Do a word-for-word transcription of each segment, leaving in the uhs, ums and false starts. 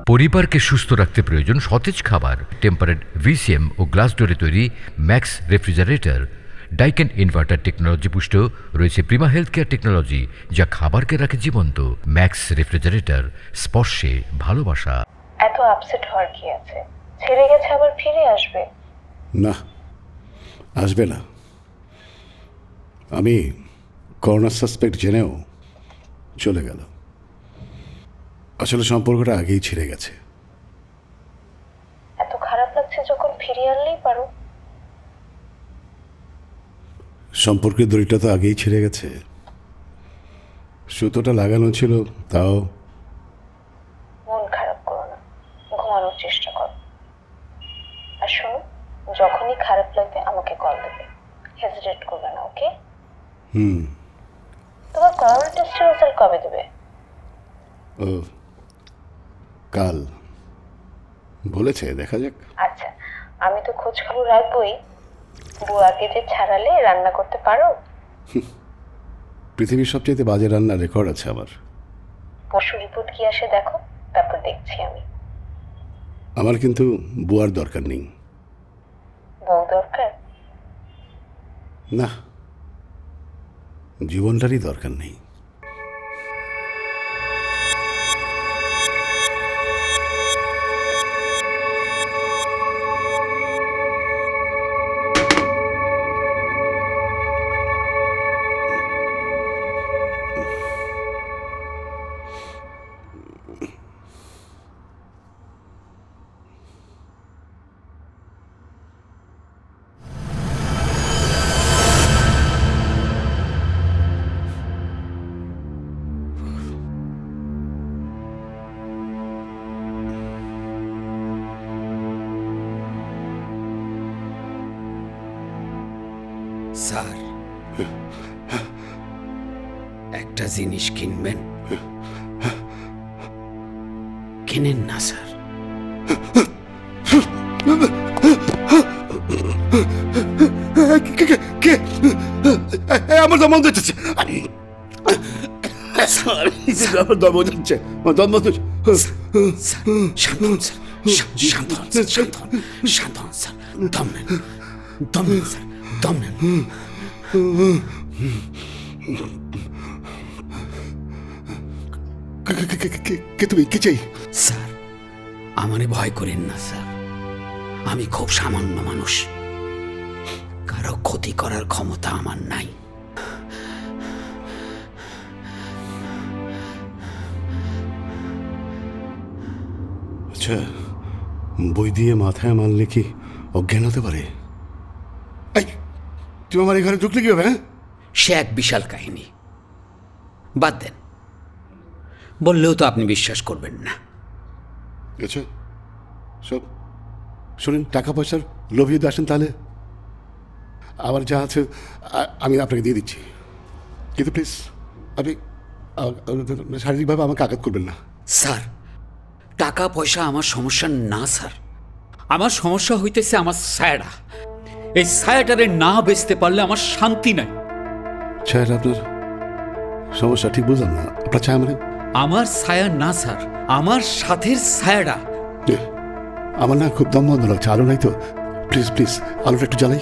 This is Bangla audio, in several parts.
পরিবারকে সুস্থ রাখতে প্রয়োজন সতেজ খাবার। টেম্পারেট ভিসিএম ও গ্লাস ডোরে তৈরি max refrigerator, Daikin inverter technology পুষ্ট রয়েছে প্রিমা হেলথ কেয়ার টেকনোলজি, যা খাবারকে রাখে জীবন্ত। ম্যাক্স রেফ্রিজারেটর, স্পর্শে ভালোবাসা। এত আপসেট হওয়ার কি আছে? ছেড়ে গেছে আবার ফিরে আসবে না, আসবে না। আমি করোনা সাসপেক্ট জেনেও চলে গেল। আসলে সম্পর্কটা আগেই ছিঁড়ে গেছে। এত খারাপ লাগছে যখন ফিরে আনলেই পারো। সম্পর্কের দড়িটা তো আগেই ছিঁড়ে গেছে, সুতোটা লাগানো ছিল তাও। মন খারাপ করো না, ঘুমানোর চেষ্টা করো। আর শোনো, যখনই খারাপ লাগবে আমাকে কল দেবে, হেজিটেট করবে না, ওকে? হুম। তোমার করোনা টেস্টের রেজাল্ট কবে দেবে? ও কাল বলেছে, দেখা যাক। আচ্ছা, আমি তো খোঁজ খবর রাখবই। বুয়াকে যে ছাড়ালে রান্না করতে পারো? পৃথিবীর সবচেয়ে বাজে রান্নার রেকর্ড আছে আমার। পরশু রিপোর্ট কি আসে দেখো, তারপর দেখছি আমি। আমার কিন্তু বুয়ার দরকার নেই। বউ দরকার? না, জীবনটারই দরকার নেই। স্যার, একটা জিনিস কিনবেন? কিনেন না স্যার। আমার দম যাচ্ছে, আমার দম যাচ্ছে, আমার দম যাচ্ছে। শান্ত হন স্যার, শান্ত হন স্যার, শান্ত হন, শান্ত হন স্যার। দম নেন, দম নেন স্যার, দম নেন। কে তুমি? কে চাই? স্যার, আমারে ভয় করেন না স্যার। আমি খুব সামান্য মানুষ, কারো ক্ষতি করার ক্ষমতা আমার নাই। আচ্ছা, বই দিয়ে মাথায় মারলে কি অজ্ঞান হতে পারে? তুমি আমার এই ঘরে ঢুকলে কিভাবে? হ্যাঁ, সে এক বিশাল কাহিনী, বাদ দেন। বললেও তো আপনি বিশ্বাস করবেন না। আচ্ছা সব শোনেন, টাকা পয়সার লোভী যদি আসেন তাহলে আমার যা আছে আমি আপনাকে দিয়ে দিচ্ছি, কিন্তু প্লিজ আপনি শারীরিকভাবে আমাকে আঘাত করবেন না। স্যার, টাকা পয়সা আমার সমস্যা না স্যার। আমার সমস্যা হইতেছে আমার ছায়াটা। এই ছায়াটারে না বেচতে পারলে আমার শান্তি নাই। ছায়াটা আপনার সমস্যা? ঠিক বুঝলাম না, আপনার ছায়া মানে? আমার ছায়া না স্যার, আমার সাথের ছায়াটা। আমার না খুব দম বন্ধ লাগছে, আলো নাই তো? প্লিজ প্লিজ আলোটা একটু জ্বালাই।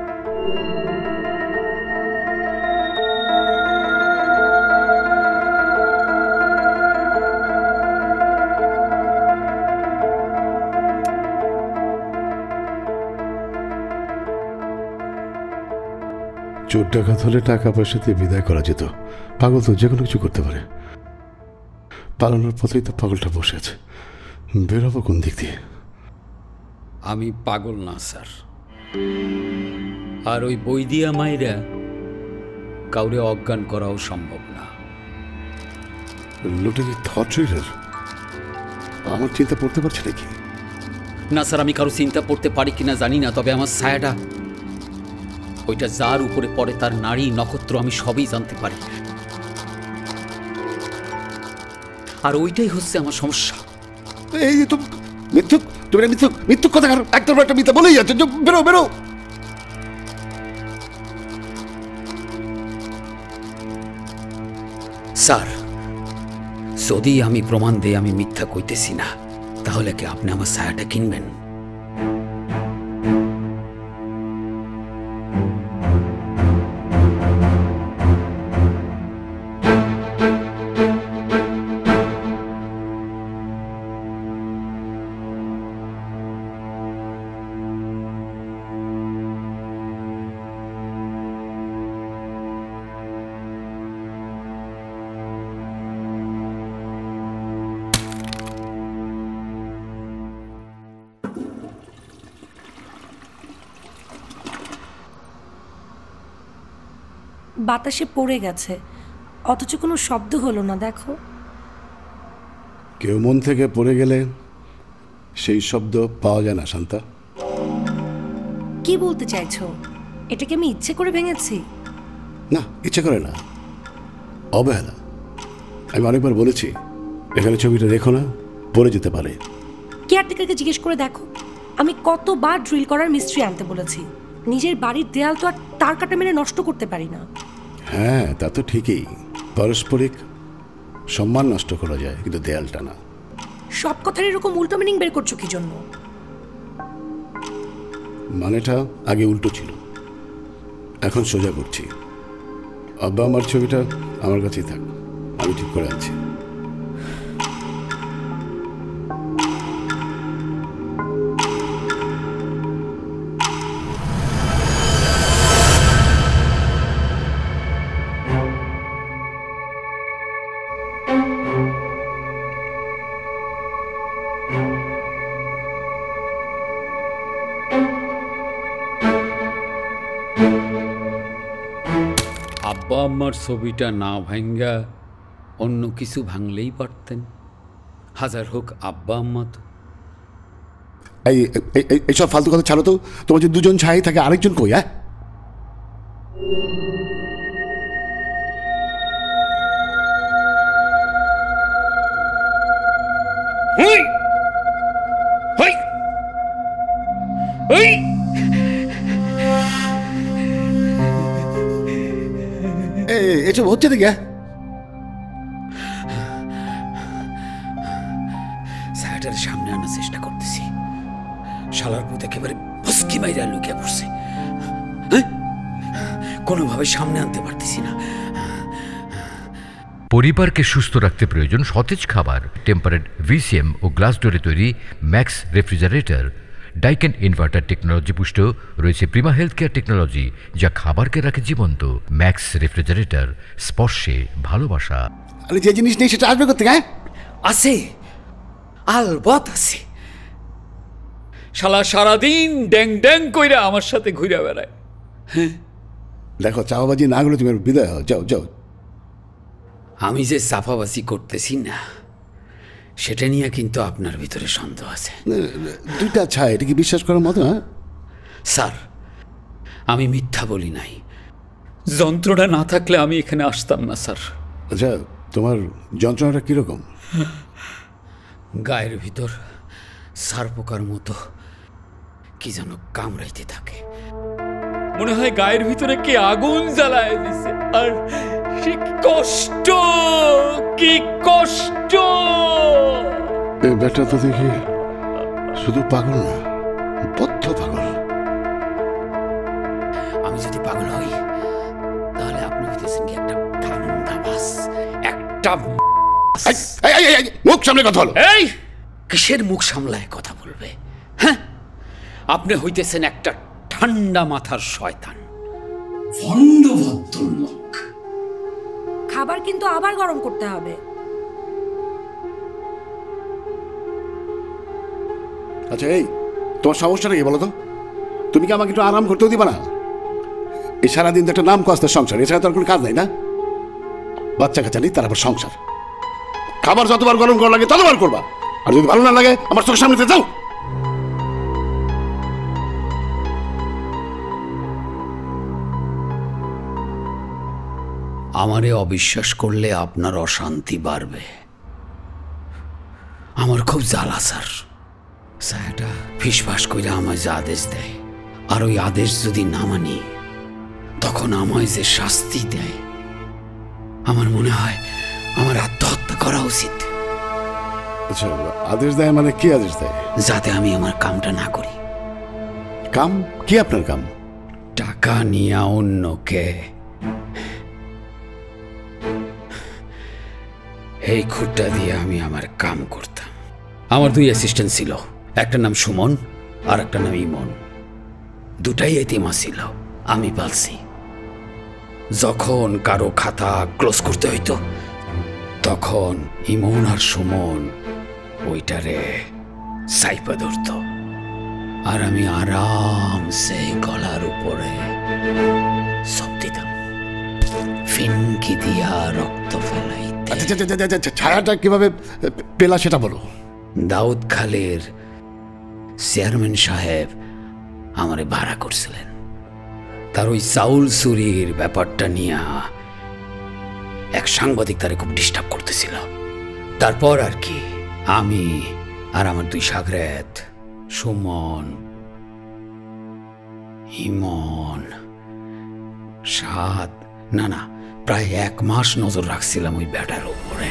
চোর ডাকাত হলে টাকা পয়সাতে বিদায় করা যেত, পাগল তো যে কোনো কিছু করতে পারে। পালানোর পথেই তো পাগলটা বসে আছে, বেরোবো কোন দিক দিয়ে? আমি পাগল না স্যার, আর ওই বই দিয়া মাইরা কাউরে অজ্ঞান করাও সম্ভব না। লোকটা কি থট রিডার? আমার চিন্তা পড়তে পারছে নাকি? না স্যার, আমি কারো চিন্তা পড়তে পারি কিনা জানি না, তবে আমার ছায়াটা, ওইটা যার উপরে পড়ে তার নারী নক্ষত্র আমি সবই জানতে পারি। আর ওইটাই হচ্ছে আমার সমস্যা। এই তো মিথ্যুক, তুমি মিথ্যুক মিথ্যুক কথা একটার পর একটা মিথ্যা বলেই যাচ্ছে। বেরো বেরো। স্যার, যদি আমি প্রমাণ দেই আমি মিথ্যা কইতেছি না, তাহলে কি আপনি আমার ছায়াটা কিনবেন? বাতাসে পড়ে গেছে, অথচ কোনো শব্দ হলো না। দেখো, কেউ মন থেকে পড়ে গেলে সেই শব্দ পাওয়া যায় না শান্তা। কি বলতে চাইছো? এটাকে আমি ইচ্ছে করে ভেঙেছি? না, ইচ্ছে করে না, অবহেলা। আমি অনেকবার বলেছি এখানে ছবিটা রেখো না, পড়ে যেতে পারে। কেয়ারটেকারকে জিজ্ঞেস করে দেখো, আমি কতবার ড্রিল করার মিস্ত্রি আনতে বলেছি। নিজের বাড়ির দেয়াল তো আর তার কাটা মেরে নষ্ট করতে পারি না। হ্যাঁ, তা তো ঠিকই, পারস্পরিক সম্মান নষ্ট করা যায়, কিন্তু দেয়ালটা না। সব কথার এরকম উল্টো মিনিং বের করছো কি জন্য? মানেটা আগে উল্টো ছিল, এখন সোজা করছি। আব্বা আমার ছবিটা আমার কাছেই থাক, আমি ঠিক করে আনছি। আব্বা আম্মার ছবিটা না ভাঙ্গা অন্য কিছু ভাঙলেই পারতেন। হাজার হোক আব্বা আম্মা তো। এই এই- এই- এইসব ফালতু কথা ছাড়ো তো। তোমার যে দুজন ছাই থাকে, আরেকজন কই? হ্যাঁ, এ- এসব হচ্ছে দেখি। হ্যাঁ, ছায়াটার সামনে আনার চেষ্টা করতেছি, শালার পুত একেবারে মুস্কি মাইরা লুকিয়ে পড়ছে। হ্যাঁ? কোনোভাবে সামনে আনতে পারতেছি না। পরিবারকে সুস্থ রাখতে প্রয়োজন সতেজ খাবার। টেম্পারেট ভিসিএম ও গ্লাস ডোরে তৈরি max refrigerator, Daikin inverter technology পুষ্ট রয়েছে প্রিমা হেলথ কেয়ার টেকনোলজি, যা খাবারকে রাখে জীবন্ত। ম্যাক্স রেফ্রিজারেটর, স্পর্শে ভালোবাসা। আরে যে জিনিস নেই সেটা আসবে করতে। হ্যাঁ, আছে, আলবত আছে। শালা সারাদিন ড্যাং ড্যাং কইরা আমার সাথে ঘুরে বেড়ায়। দেখো, চাওয়াবাজি না গেলে তুমি বিদায় হও, যাও যাও। আমি যে চাপাবাজি করতেছি না, সেটা নিয়ে কিন্তু আপনার ভিতরে সন্দেহ আছে। দুইটা ছাই, এটা কি বিশ্বাস করার মতো? হ্যাঁ স্যার, আমি মিথ্যা বলি নাই। যন্ত্রটা না থাকলে আমি এখানে আসতাম না স্যার। আচ্ছা, তোমার যন্ত্রণাটা কিরকম? গায়ের ভিতর সার পোকার মতো কি যেন কামড়াইতে থাকে। মনে হয় গায়ের ভিতরে কি আগুন জ্বালায় দিছে। আর কি কষ্ট, কি কষ্ট! এই ব্যাটা তো দেখি শুধু পাগল না, বদ্ধ পাগল। আমি যদি পাগল হই, তাহলে আপনি হইতেছেন কি একটা ঠান্ডা বাস, একটা এই, এই, এই, এই, মুখ সামনে কথা বলো। এই কিসের মুখ সামলায় কথা বলবে? হ্যাঁ, আপনি হইতেছেন একটা ঠান্ডা মাথার শয়তান, ভণ্ড ভদ্রলোক। খাবার কিন্তু আবার গরম করতে হবে। আচ্ছা, এই তোমার সমস্যাটা কি বলো তো? তুমি কি আমাকে একটু আরাম করতেও দিবা না? এই সারাদিন তো একটা নাম কস্তার সংসার, এছাড়া তো আর কোনো কাজ নাই না? বাচ্চা কাচ্চা নেই, তার আবার সংসার। খাবার যতবার গরম করা লাগে ততবার করবা, আর যদি ভালো না লাগে আমার চোখের সামনে যাও। আমারে অবিশ্বাস করলে আপনার অশান্তি বাড়বে। আমার খুব জ্বালা স্যার। ছায়াটা ফিসফাস করে আমায় যে আদেশ দেয়, আর ওই আদেশ যদি না মানি, তখন আমায় যে শাস্তি দেয়, আমার মনে হয় আমার আত্মহত্যা করা উচিত। আচ্ছা, আদেশ দেয় মানে কি আদেশ দেয়? যাতে আমি আমার কামটা না করি। কাম কি আপনার কাম? টাকা নিয়ে অন্যকে। এই খুঁটটা দিয়ে আমি আমার কাম করতাম। আমার দুই অ্যাসিস্ট্যান্ট ছিল, একটা নাম সুমন আর একটা নাম ইমন। দুটাই এতিমা ছিল, আমি পালছি। যখন কারো খাতা ক্লোজ করতে হইতো তখন ইমন আর সুমন ওইটারে সাইপা ধরত, আর আমি আরামসে গলার উপরে সব দিতাম, ফিনকি দিয়া রক্ত ফেলাইতে। আচ্ছা, আচ্ছা, আচ্ছা, আচ্ছা, ছায়াটা কিভাবে পেলা সেটা বলো। দাউদ খালের চেয়ারম্যান সাহেব আমারে ভাড়া করছিলেন। তার ওই চাউল চুরির ব্যাপারটা নিয়ে এক সাংবাদিক তারে খুব ডিস্টার্ব করতেছিল। তারপর আর কি আমি আর আমার দুই সাগরেদ সুমন, ইমন, সাত না না প্রায় এক মাস নজর রাখছিলাম ওই ব্যাটার উপরে।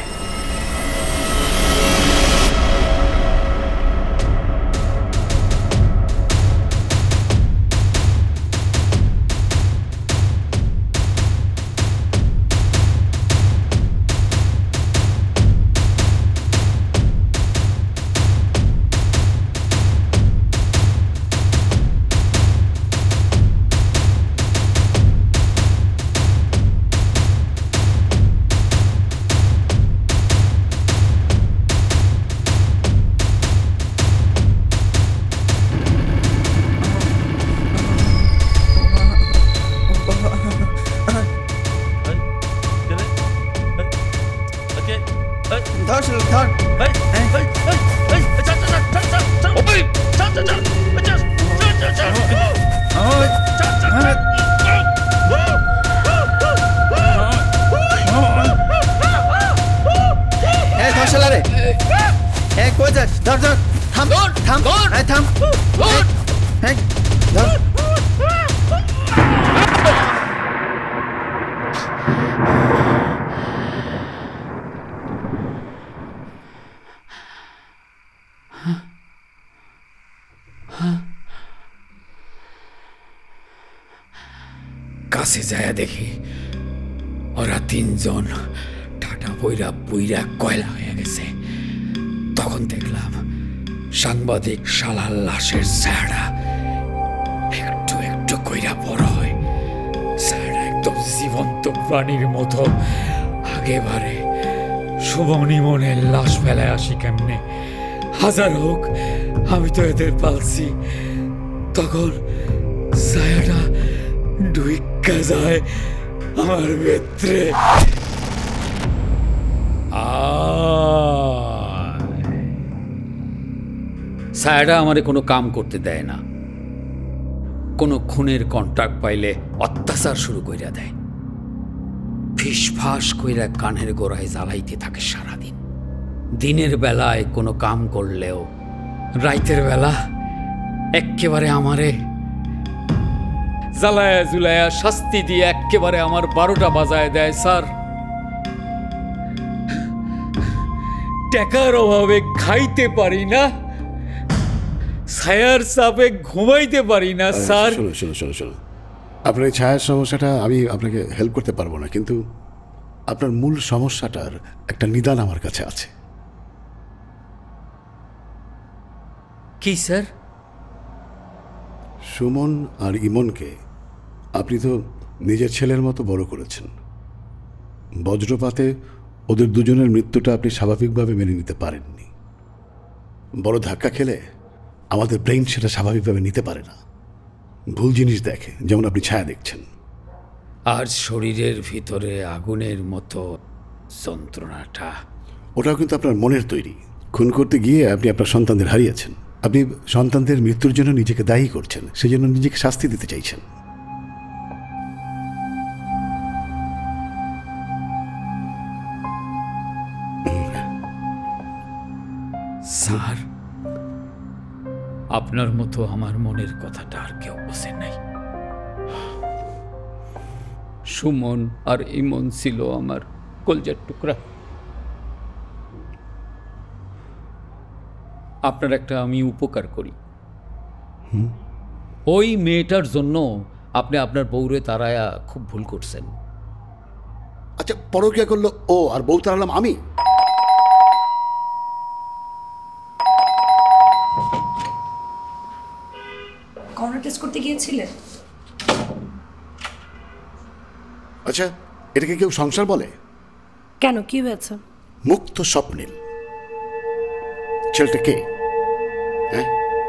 কাছে যায় দেখি ওরা তিনজন ঠাটা বইরা বইরা কয়লা হয়ে গেছে। তখন দেখলাম সাংবাদিক শালার লাশের ছাড়া একটু একটু কইরা বড় হয়। ছাড়া একদম জীবন্ত প্রাণীর মতো আগেবারে সুমনি মনের লাশ ফেলায় আসি কেমনে। হাজার হোক আমি তো এদের পালছি। তখন ছায়াটা ঢুইকা যায় আমার ভেতরে। ছায়াটা আমারে কোনো কাম করতে দেয় না, কোনো খুনের কন্ট্রাক্ট পাইলে অত্যাচার শুরু কইরা দেয়। ফিসফাস কইরা কানের গোড়ায় জ্বালাইতে থাকে সারাদিন। দিনের বেলায় কোনো কাম করলেও রাইতের বেলা এক্কেবারে আমারে জ্বালায়া জুলায়া শাস্তি দিয়ে একেবারে আমার বারোটা বাজায় দেয়। স্যার, টাকার অভাবে খাইতে পারি না, ছায়ার চাপে ঘুমাইতে পারি না। স্যার শোনো শোনো শোনো শোনো আপনার এই ছায়ার সমস্যাটা আমি আপনাকে হেল্প করতে পারবো না, কিন্তু আপনার মূল সমস্যাটার একটা নিদান আমার কাছে আছে। কি স্যার? সুমন আর ইমনকে আপনি তো নিজের ছেলের মতো বড় করেছেন। বজ্রপাতে ওদের দুজনের মৃত্যুটা আপনি স্বাভাবিকভাবে মেনে নিতে পারেননি। বড় ধাক্কা খেলে আমাদের ব্রেইন সেটা স্বাভাবিকভাবে নিতে পারে না, ভুল জিনিস দেখে, যেমন আপনি ছায়া দেখছেন। আর শরীরের ভিতরে আগুনের মতো যন্ত্রণাটা, ওটাও কিন্তু আপনার মনের তৈরি। খুন করতে গিয়ে আপনি আপনার সন্তানদের হারিয়েছেন। আপনি সন্তানদের মৃত্যুর জন্য নিজেকে দায়ী করছেন, সেই জন্য নিজেকে শাস্তি দিতে চাইছেন। স্যার, আপনার মতো আমার মনের কথাটা আর কেউ বোঝে নাই। সুমন আর ইমন ছিল আমার কলজার টুকরা। আপনার একটা আমি উপকার করি। ওই মেয়েটার জন্য আপনি আপনার বউরে তারায়া খুব ভুল করছেন। আচ্ছা, পরকিয়া করলো ও আর বউ তাড়ালাম আমি? করোনা টেস্ট করতে গিয়েছিলে? আচ্ছা, এটাকে কেউ সংসার বলে? কেন, কি হয়েছে? মুক্ত স্বপ্নিল ছেলেটা কে? হ্যাঁ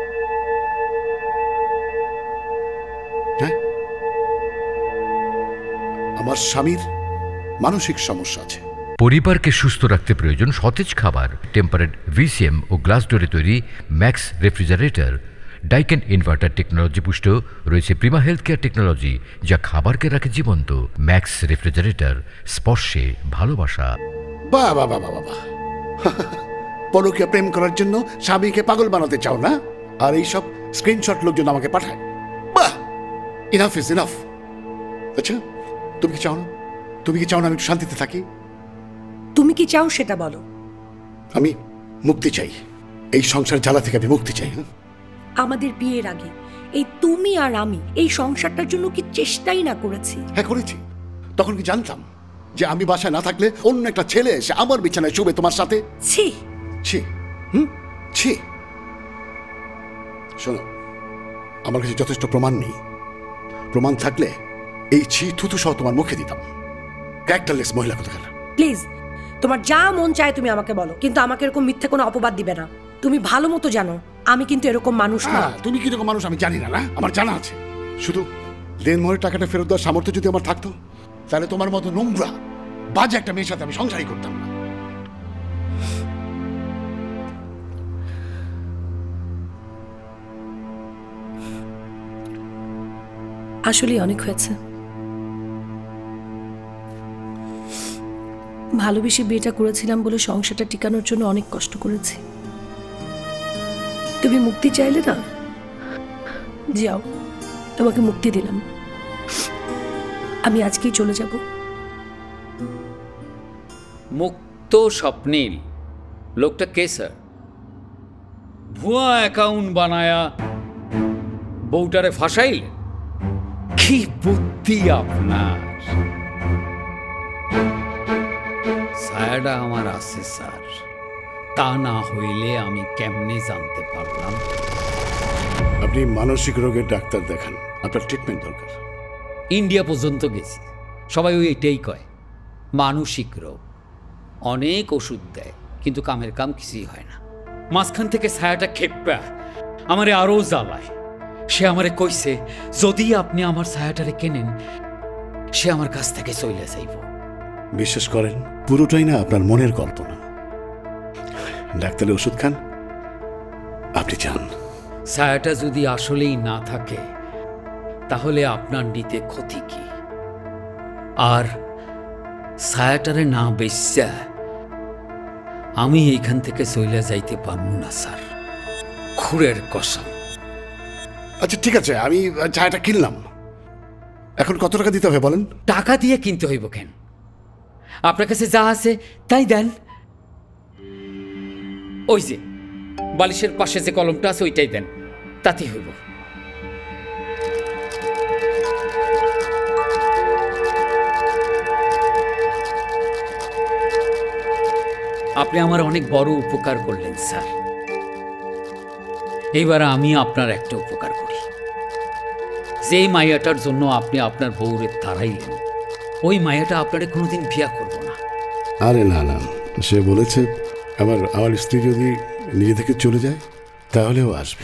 হ্যাঁ আমার স্বামীর মানসিক সমস্যা আছে। পরিবারকে সুস্থ রাখতে প্রয়োজন সতেজ খাবার। টেম্পারেট ভিসিএম ও গ্লাস ডোরে তৈরি max refrigerator, Daikin inverter technology পুষ্ট রয়েছে প্রিমা হেলথ কেয়ার টেকনোলজি, যা খাবারকে রাখে জীবন্ত। ম্যাক্স রেফ্রিজারেটর, স্পর্শে ভালোবাসা। বাহ বাহ বাহ বাহ বাহ পরকীয়া প্রেম করার জন্য স্বামীকে পাগল বানাতে চাও না, আর এইসব স্ক্রিনশট লোকজন আমাকে পাঠায়। বাহ, ইনাফ ইজ ইনাফ। আচ্ছা, তুমি কি চাও না? তুমি কি চাও না আমি একটু শান্তিতে থাকি? তুমি কি চাও সেটা বলো। আমি মুক্তি চাই, এই সংসার জ্বালা থেকে আমি মুক্তি চাই। হ্যাঁ, আমাদের বিয়ের আগে এই তুমি আর আমি এই সংসারটার জন্য কি চেষ্টাই না করেছি? হ্যাঁ করেছি। তখন কি জানতাম যে আমি বাসায় না থাকলে অন্য একটা ছেলে এসে আমার বিছানায় শুবে তোমার সাথে? ছি ছি, হুম ছি। শোনো, আমার কাছে যথেষ্ট প্রমাণ নেই। প্রমাণ থাকলে এই ছি থুতু সহ তোমার মুখে দিতাম। ক্যারেক্টারলেস মহিলা কোথাকার। প্লিজ, তোমার যা মন চায় তুমি আমাকে বলো, কিন্তু আমাকে এরকম মিথ্যে কোনো অপবাদ দিবে না। তুমি ভালো মতো জানো আমি কিন্তু এরকম মানুষ না। তুমি কি রকম মানুষ আমি জানি না, না আমার জানা আছে। শুধু দেনমোহরের টাকাটা ফেরত দেওয়ার সামর্থ্য যদি আমার থাকতো, তাহলে তোমার মতো নোংরা বাজে একটা মেয়ের সাথে আমি সংসারই করতাম না। আসলে অনেক হয়েছে। ভালোবেসে বিয়েটা করেছিলাম বলে সংসারটা টিকানোর জন্য অনেক কষ্ট করেছি। তুমি মুক্তি চাইলে না, যাও, তোমাকে মুক্তি দিলাম। আমি আজকেই চলে যাব। মুক্ত স্বপ্নিল লোকটা কে স্যার? ভুয়া অ্যাকাউন্ট বানায়া বউটারে ফাঁসাইল? কি বুদ্ধি আপনার! ছায়াটা আমার আছে স্যার, তা না হইলে আমি কেমনে জানতে পারলাম? আপনি মানসিক রোগের ডাক্তার দেখান, আপনার ট্রিটমেন্ট দরকার। ইন্ডিয়া পর্যন্ত গেছি, সবাই ওই এটাই কয় মানসিক রোগ। অনেক ওষুধ দেয়, কিন্তু কামের কাম কিছুই হয় না। মাঝখান থেকে ছায়াটা খেপা আমারে আরও জ্বালায়। সে আমারে কইছে, যদি আপনি আমার ছায়াটারে কেনেন, সে আমার কাছ থেকে চলে যাইব। বিশ্বাস করেন, পুরোটাই না আপনার মনের কল্পনা। ডাক্তারের ওষুধ খান, আপনি চান। ছায়াটা যদি আসলেই না থাকে, তাহলে আপনার নিতে ক্ষতি কি? আর ছায়াটারে না বেশ্যা আমি এইখান থেকে চলে যাইতে পারবো না স্যার, খুরের কসম। আচ্ছা ঠিক আছে, আমি ছায়াটা কিনলাম। এখন কত টাকা দিতে হবে বলেন? টাকা দিয়ে কিনতে হইব কেন? আপনার কাছে যা আছে তাই দেন। ওই যে বালিশের পাশে যে কলমটা আছে ওইটাই দেন, তাতেই হইব। আপনি আমার অনেক বড় উপকার করলেন স্যার। এইবার আমি আপনার একটা উপকার করি। যে মায়াটার জন্য আপনি আপনার বউরে তাড়াইলেন, ওই মায়াটা আপনারে কোনোদিন বিয়া করব না। আরে না না, সে বলেছে আমার আমার স্ত্রী যদি নিজে থেকে চলে যায় তাহলেও আসবে।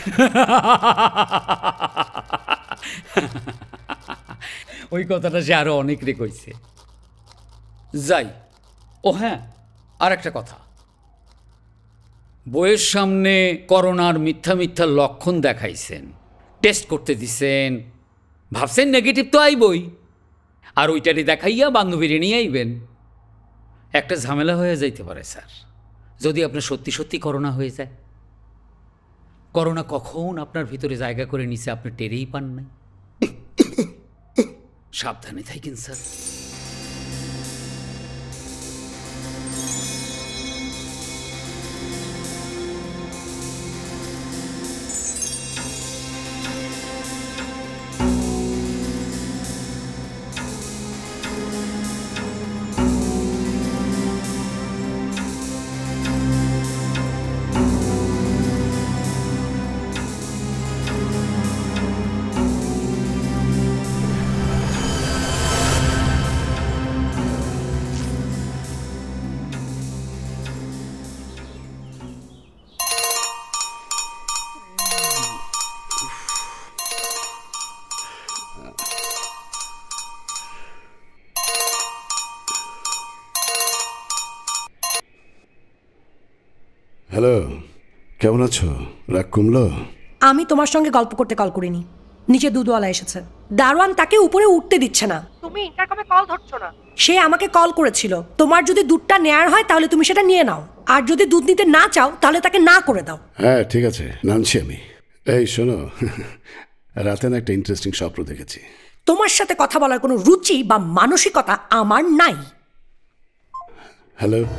ওই কথাটা সে আরো অনেক রে কইছে। যাই, ও হ্যাঁ, আর একটা কথা, বইয়ের সামনে করোনার মিথ্যা মিথ্যা লক্ষণ দেখাইছেন, টেস্ট করতে দিছেন, ভাবছেন নেগেটিভ তো আইবই, আর ওইটারই দেখাইয়া বান্ধবীরে নিয়ে আইবেন। একটা ঝামেলা হয়ে যাইতে পারে স্যার, যদি আপনার সত্যি সত্যি করোনা হয়ে যায়। করোনা কখন আপনার ভিতরে জায়গা করে নিছে আপনি টেরেই পান নাই। সাবধানে থাকেন স্যার। হ্যালো, কেমন আছো? রাগ কমলো? আমি তোমার সঙ্গে গল্প করতে কল করিনি। নিচে দুধওয়ালা এসেছে, দারোয়ান তাকে উপরে উঠতে দিচ্ছে না। তুমি ইন্টারকমে কল ধরছো না। সে আমাকে কল করেছিল, তোমার যদি দুধটা নেয়ার হয় তাহলে তুমি সেটা নিয়ে নাও, আর যদি দুধ নিতে না চাও তাহলে তাকে না করে দাও। হ্যাঁ ঠিক আছে, নামছি আমি। এই শোনো, রাতে না একটা ইন্টারেস্টিং স্বপ্ন দেখেছি। তোমার সাথে কথা বলার কোনো রুচি বা মানসিকতা আমার নাই। হ্যালো,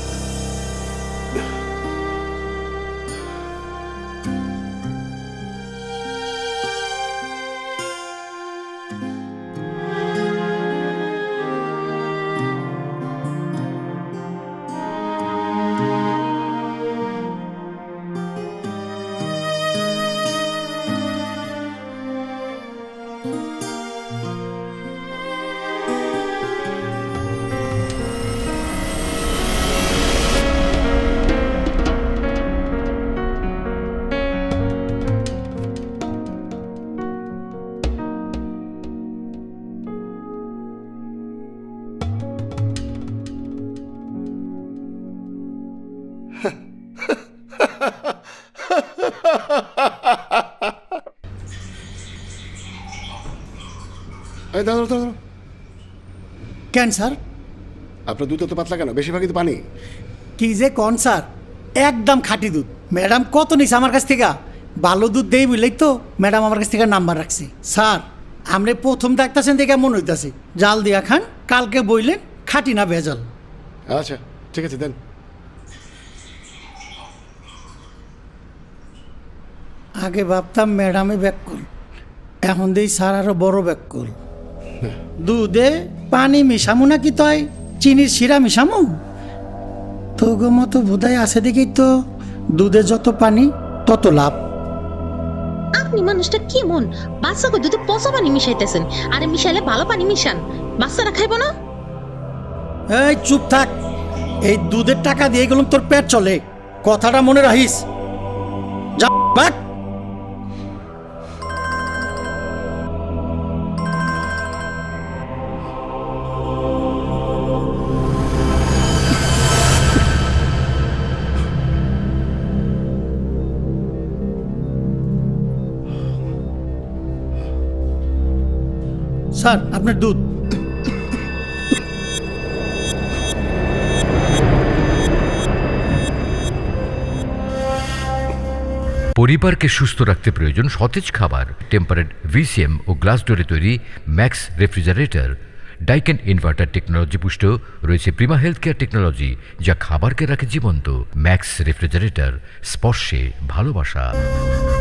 এই দাঁড়াও দাঁড়াও। কেন স্যার? আপনার দুধ তো পাতলা কেন? বেশিরভাগই তো পানি। কি যে কন স্যার, একদম খাঁটি দুধ। ম্যাডাম কত নিছে আমার কাছ থেকে, ভালো দুধ দেই বললেই তো ম্যাডাম আমার কাছ থেকে নাম্বার রাখছি। স্যার আমরা প্রথম দেখতেছেন দেখে মনে হইতাছে জাল দিয়া খান, কালকে বইলেন খাঁটি না ভেজাল। আচ্ছা ঠিক আছে দেন। আগে ভাবতাম ম্যাডামে ব্যাককুল, এখন দেই স্যার আরো বড় ব্যাককুল। দুধে পানি মিশামু নাকি তয় চিনির শিরা মিশামু? তোগো মতো বোধহয় আছে দেখেই তো দুধে যত পানি তত লাভ। আপনি মানুষটা কি মন, বাচ্চাকে দুধে পচা পানি মিশাইতেছেন, আরে মিশাইলে ভালো পানি মিশান, বাচ্চারা খাইব না? এই চুপ থাক, এই দুধের টাকা দিয়ে গেলাম তোর পেট চলে, কথাটা মনে রাখিস। যা বাক। স্যার আপনার দুধ। পরিবারকে সুস্থ রাখতে প্রয়োজন সতেজ খাবার। টেম্পারেট ভিসিএম ও গ্লাস ডোরে তৈরি max refrigerator, Daikin inverter technology পুষ্ট রয়েছে প্রিমা হেলথ কেয়ার টেকনোলজি, যা খাবারকে রাখে জীবন্ত। ম্যাক্স রেফ্রিজারেটর, স্পর্শে ভালোবাসা।